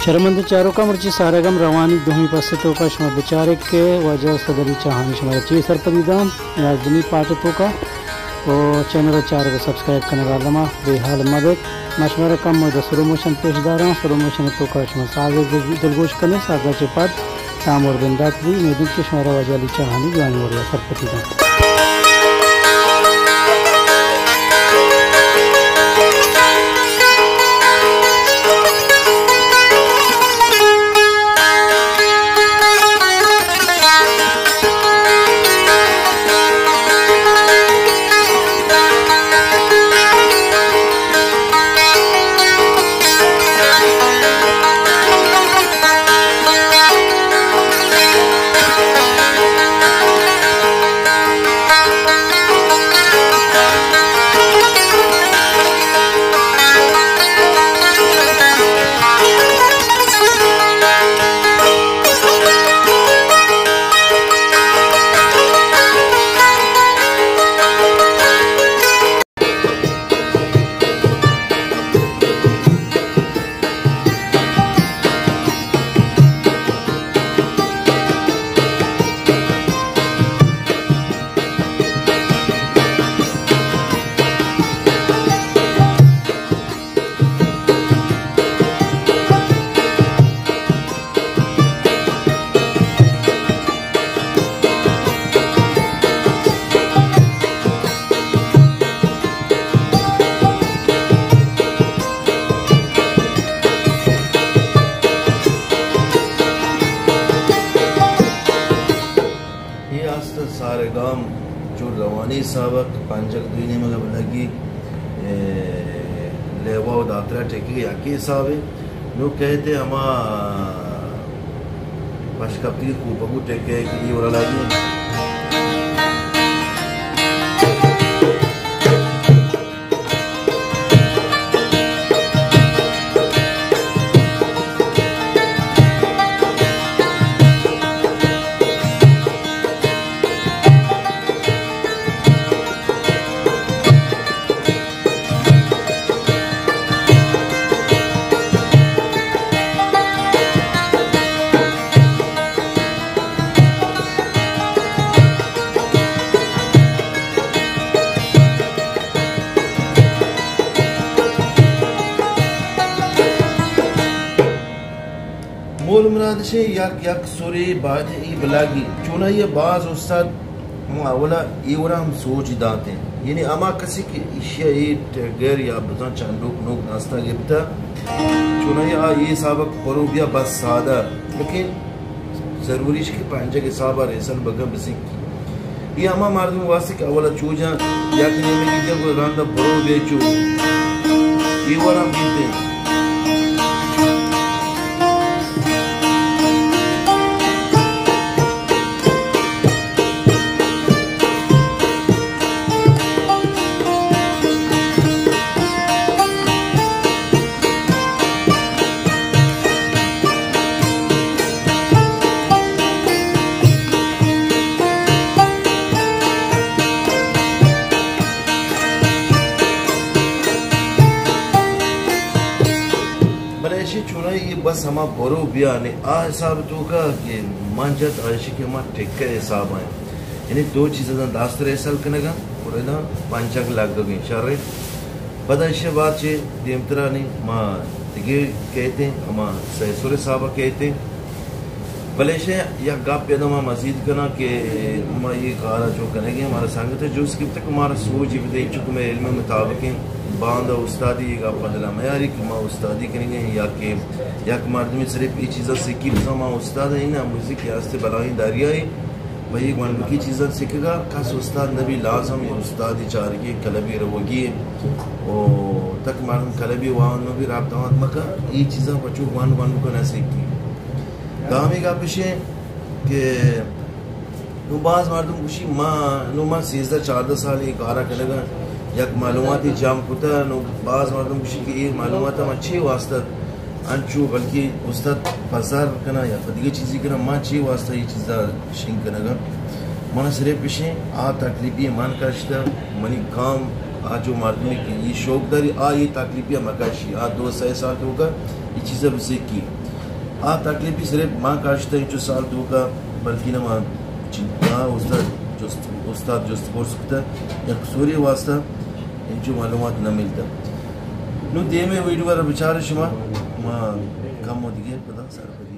शर्मंद चारों का मर्ची सारेगम रवानी दुही पस्तों का शुमा बेचारे के वजह सदरी चाहनी शुमारा ची सरपदीदाम राजनी पाटतों का और चैनल चार को सब्सक्राइब करने वाला मा बेहाल मदद मशवरा कम मदद स्लोमोशन पेशदारा स्लोमोशन तो का शुमा सागे दिलगोश करने सागा चिपात ताम और बिंदात भी मेदुल के शुमारा वजह चाहनी जानी हो रहा सरपदीदाम। सारे गांव जो रवानी सावक पंचक दुईने मगर लगी लेवा दात्रा टेकी याकी सावे नो कहते हमा पशकपती को बगु टेके की और लगी मोल मुराद से यक सोरे बाद ई बलागी चुना ये बाज उस्ताद मावला इवरा हम सोच दाते यानी अमा कसी की इशिया ये गैर या बता चांदोक नोक नाश्ता गिफ्ता चुना ये सबक परोबिया बस सादा लेकिन जरूरी है कि पंजे के साबा रेसन बगम बसी ये अमा मार्दम वास्ते के अवला चूजा या कि में की जब रांदा परोबिया चू इवरा बीते चुना ये बस हम बरो बिया ने आ हिसाब तो का कि मंजत आयशी के हम टेक हिसाब है यानी दो चीजें दास्त रेसल कनेगा और ना पंचक लाग गई शर्रे बदशे बात छे देमतरा ने मां दिगे कहते हम सैसुरे साहब कहते बलेशे या गाप पे ना मस्जिद करना के मां ये गारा जो करेंगे हमारा संगत है जो इसके तक हमारा सोच भी चुक में इल्म मुताबिक बांधा उस्तादी का बदला मैं यार कि माँ उस्तादी करेंगे या कि मर्द में सिर्फ ये चीज़ें सीखी तो माँ उस्ताद है ना म्यूजिक के वास्ते बलाई दारिया है भाई एक मन की चीज़ें सीखेगा खास उस्ताद नबी लाजम ये उस्तादी चार की कलबी रवोगी और तक मर्द कलबी वाहन में भी राबता मका ये चीज़ें बच्चों वन वन को न सीखी दामी का पिछे के नुबाज मर्दम खुशी माँ नुमा 13-14 साल ये गारा करेगा यक मालूमाती जाम कुता नो बाज मर्दम खुशी की ये मालूमात हम अच्छे वास्ता अंचू बल्कि उस्ताद बाजार करना या फदिगे चीज़ी करना माँ अच्छे वास्ता ये चीज़ा शिंग करना मन सिर्फ पिछे आ तकलीफी मान काश्ता मनी काम आज जो मर्दमी की ये शौकदारी आ ये तकलीफिया मकाशी आ 2 साल होगा ये चीज़ें भी सीखी आ तकलीफ सिर्फ माँ काश्ता इंचो साल तो का बल्कि ना माँ चिंता उस्ताद जो स्पोर्ट्स कुता या सूर्य वास्ता इंचो मालूमात न मिलता नु दे में वीडियो वाला विचार शिमा माँ कम होती है पता सर